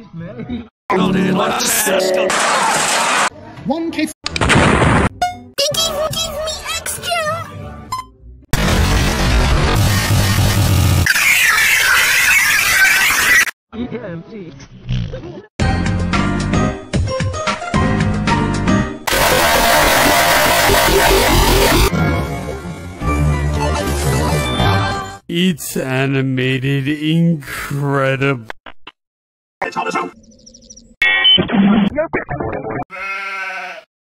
One kiss. Give me extra. EMG. It's animated incredible.